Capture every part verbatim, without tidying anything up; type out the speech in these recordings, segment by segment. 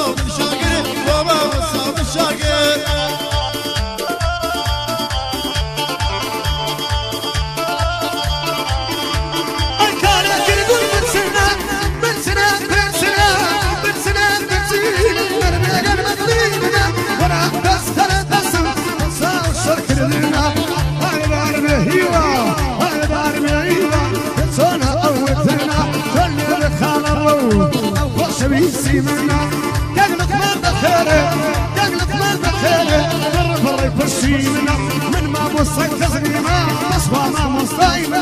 والصوت الشاقر بابا والصوت الشاقر سيمنا قلبك ما بخيره قلبك ما بخيره فرفر يفشينا من ما وصلت تزريمه تصفى ما مصايبه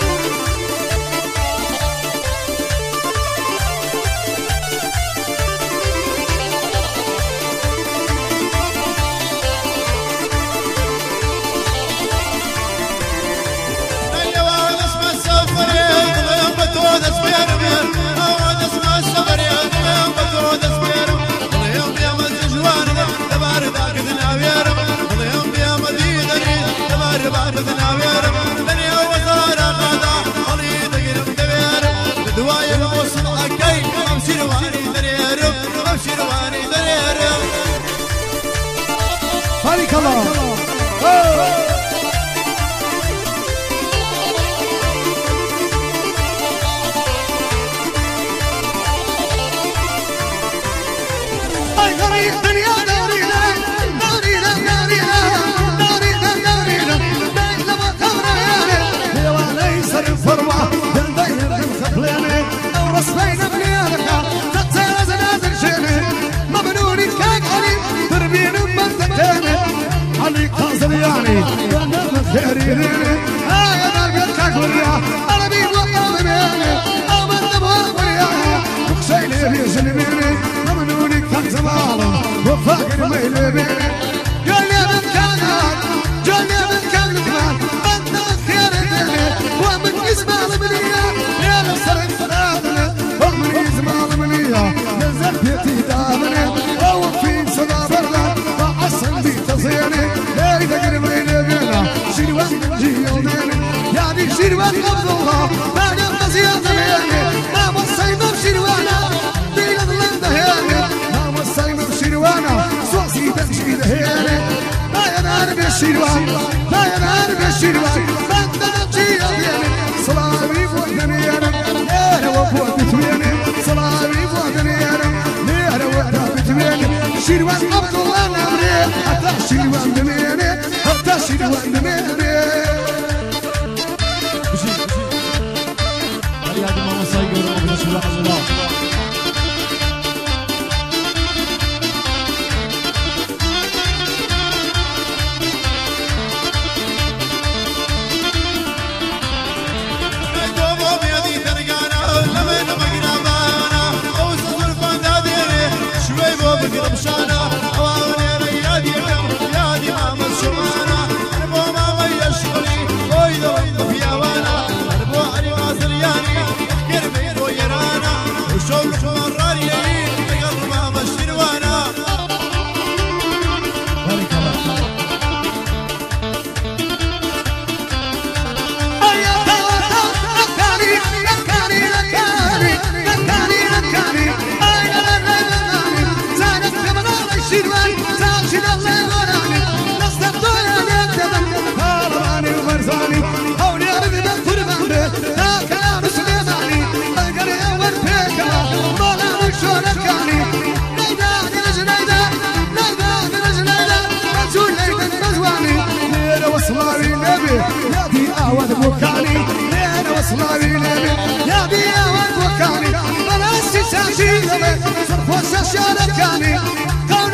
بارك الله اي غريب دنيا دارينا دارينا دارينا دارينا دارينا بين لما تمرينا يا وليس الفروه داير بالخبلانه او رسمينا بليانك تتصير زنازل شيني مبنوني كاك علي تربين بمتتاني علي قاصر يعني وانا بخيريني هاي انا بيتك وريا انا بيك وقام بيني او من وريا وخشيلي بيجنبيني ممنوني كان زمالة وفاقر ميلي بيني قولي من كانك قولي من كان كمان انت خير الدنيا ومن اسمع منيا يا نصر انفرادنا ومن اسمع منيا نزل بيتي دامني او في صدا برلا وعسل بي تصيني اي ذكر ميلي بينا شيروان جيونيني يعني شيروان عبد الله ما نبقى زيادة بيني ما وصينا بشيروانا بين الظلم دهيني ما وصينا بشيروانا صوصي تمشي دهيني لا ينهار بالشيروان لا ينهار بالشيروان ما انت نمشي دهيني صلابي فوقنيانا نيرا وفوق بتويني صلابي فوقنيانا نيرا وفوق بتويني شيروان عبد الله نمري حتى شيروان دميني حتى شيروان دميني يا جماعة صايقوا ربنا سبحانه الله وصلاني نبي يا دي اعواد وكاني لين وصلاني نبي يا دي اعواد وكاني بلاش تشاشي نبي صرف وشاشاركاني كون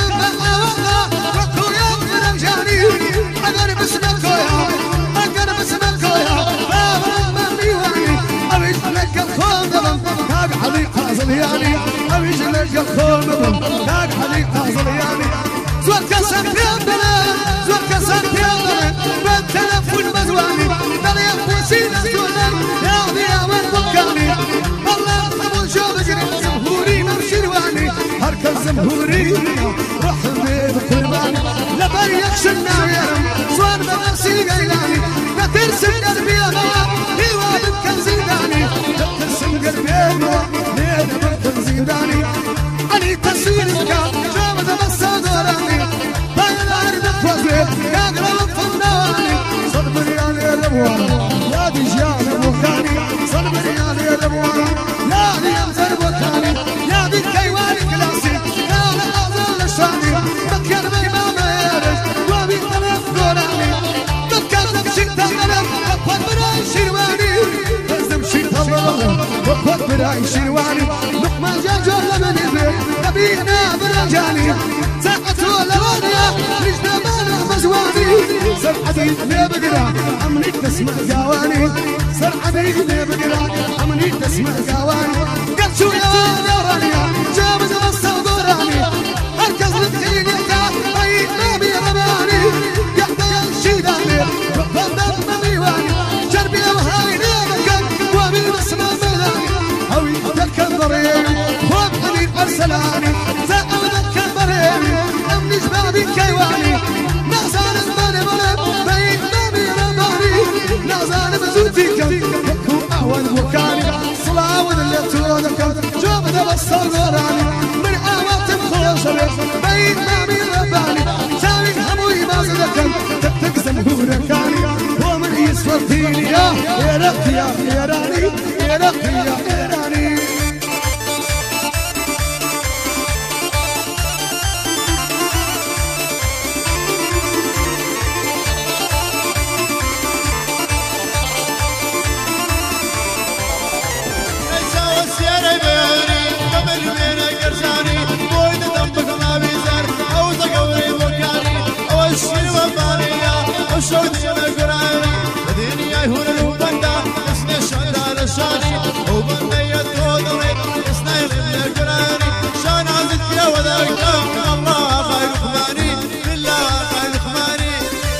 بقى وكو يا رجاني اقرب اسمك يا اقرب اسمك يا بابا ما بيواني ابيش لك الخوض كاك حليق حاصلياني ابيش لك الخوض كاك حليق حاصلياني زود كسر يا بلد زود كسر يا بلد بالتلفون مزواني دلي وسيلة زودان يا ضيا من بكاني والله ابو شوف جمهوري وشرواني هركز جمهوري رحمي بقرباني لا بريكش النايرم صوان بنفسي قيلاني لا ترسم قلبي غوا ليوا بكن زيداني لا ترسم قلبي غوا ليوا بكن زيداني اني تصويرك سراني باي الارض فوزي يا قرب فناني صبر يا الابواب يا دجال ابوكاني صبر يا الابواب يا دي امزر بوكاني يا دي كيواني كلاسي يا لازل الشاني بكر بامام يارش وابي طرف قراني بكر نمشي تغلب وقت براي شيرواني نمشي تغلب وقت براي شيرواني لقمان جاجو لمن يبيت نبينا برجاني ساعة ولا غنية رجنا مانا مزواني سر حديد لي بقرا عمني تسمع قواني سر حديد لي بقرا عمني تسمع قواني قد شو يا رانيا جابز وصل دوراني هركز للتين يحتاج طيب ما بيرماني يحتاج الشيداني رفض دم ميواني جربي وهاي نيمكن وابي بسمع ميلاني هوي تكبري وابني ارسلاني زاقو تكبري امني جبابي كيواني نازان الماني ملب بين بابي رماني نازان بزوتيكم يكو اول وكاني صلاون اللي تودكم جوب دبصر غراني من اوات مخوصري بين بابي رماني ساوي هموي مازدكم تكتك زمهوركاني ومن يسفر فيني يا رقي يا ايراني يا رقي يا ايراني شودي القرآن ديني هون الوبندا اسمي شندال الشاني وبني يتودري اسمي القرآن شان عزت يا وذاك الله خير خماني بالله خير خماني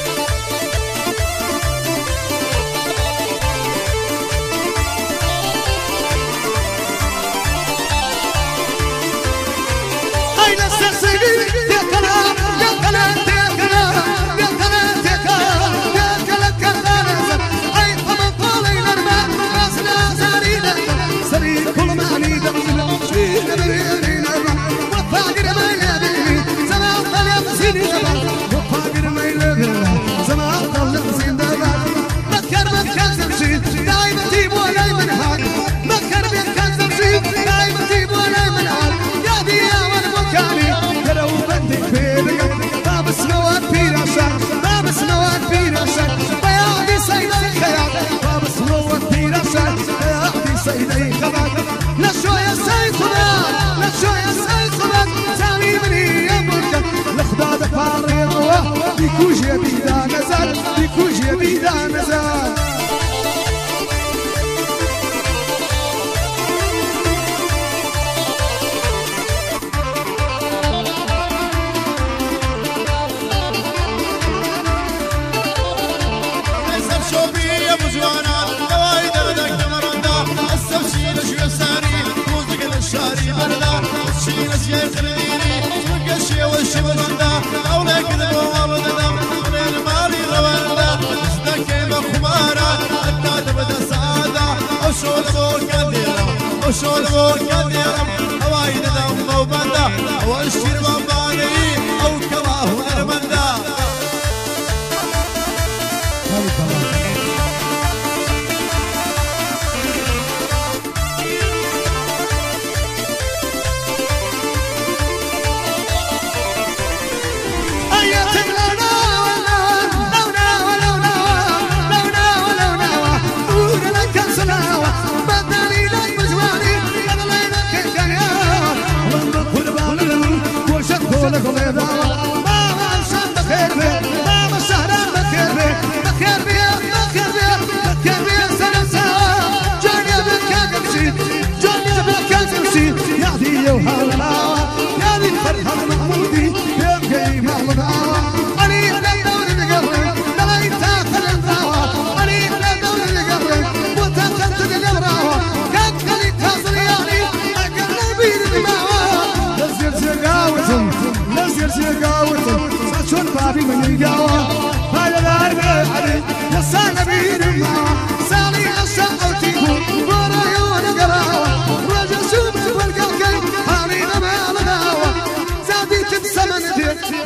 أين السلسلة يا كلام يا كلام يا كلام يا كلام يا كلام يا كلام كلام أي طمن طالي الأربع راسنا زارينا سري كل ما عنيد شيل برينا وفاقر ما يلبي زمان طلب زين زمان وفاقر ما يلبي زمان طلب زين زمان مكر مكر زمشي دايما تجيب ولا يمنهار مكر مكر زمشي دايما تجيب ولا يمنهار يا دي يا والمكاني لو بدك بيدك باب سنوات في راسك باب سنوات في راسك بياضي سيدي خيال باب سنوات في راسك بياضي سيدي خبر لشوية سيد خبر لشوية سيد خبر سامي مني يا بركة لخدادك فارغ الله بيكوش يا بيدا نزال بيكوش يا بيدا نزال شاري بردا شيل شيخ الديني وقشي والشبرندا أولا كذب وابدا من مالي رواندا استكي بخمارا حتى تبدا سعادة وشول بوكا ديرم وشول بوكا ديرم هواي ندم وبندا والشير وباني أو كواه أرمندا بابي من الجوا هذا الأرض علي يسال بيرما سالي أشاء تيكون ورايون قراوة رجع شوف والقلقي هاري ما لداوة زادي تتسمن دي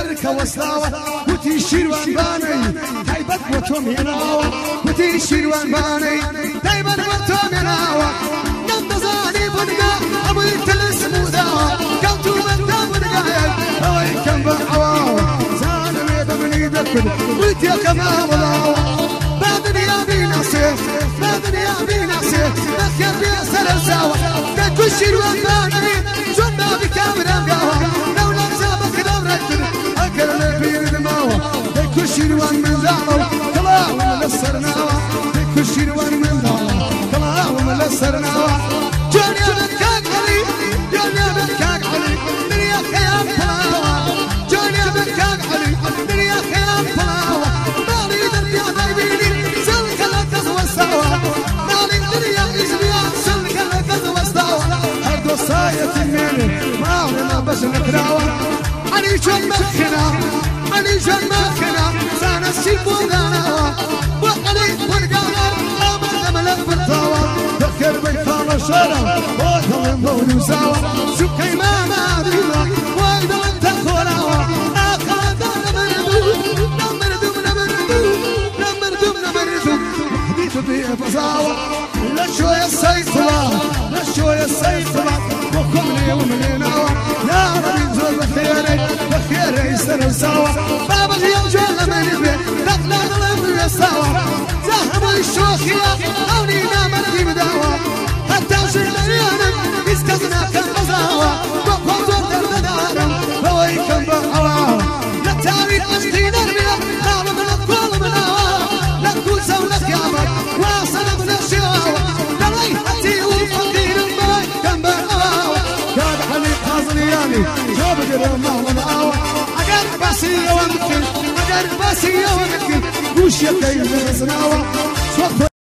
بركة وصلاوة وتي شيروان باني تايبت وتوم يناوة وتي شيروان باني تايبت وتوم يناوة قلت زاني بنقا أبوي تلسمو داوة قلت بنتا بنقا أوي كم بحواوة زاني ميدا من يدكن ويتي كما وضاوة بعدني يا بينا سيف بعدني يا بينا سيف نخير بيسر الزاوة تكو شيروان باني جنة بكامرة قاوة لولا زابك دورتن أكرنا بين دماوة تكو شيروان من داوة كلا وملسرناوة تكو شيروان من داوة كلا وملسرناوة جوني بكاك علي جوني بكاك علي دنيا خيام فلاوة جوني بكاك علي دنيا خيام فلاوة مالي دنيا دايبيني سلك لك وساوة مالي دنيا إزبيا سلك لك وساوة هردو صاية مني مالي ما بس نكراوة أني جن مخنا أني جن مخنا سانا سيبو غانا وقلي فرقانا أمر ملك بالطاوة ذكر بيفانا شارع وطلن بولو ساوة سكي ما مادينا وايدا انت خوراوة آخادا نمردو نمردو نمردو نمردو نمردو حديث بيه فزاوة لشوية السيطلة لشوية السيطلة وكمني ومنيناوة يا ربي زور بخيري بخيري يسر وساوة بابا اليوم جوال من البيت نقلا نلم يساوة زهب الشوخية أوني نامر دي بداوة حتى شليانا يسكزنا كم بزاوة وقوم زور دردارم بوي كم بحواوة نتاوي أشتي نرمية نعلم نقول مناوة نقول سولك يا مر واصل من الشواوة دلي حتي وفقير بوي كم بحواوة كاد حليق حاضرياني جاب قرم مهوضاوة أقر باسي ومكن أقر باسي ومكن وش يكيب الزناوة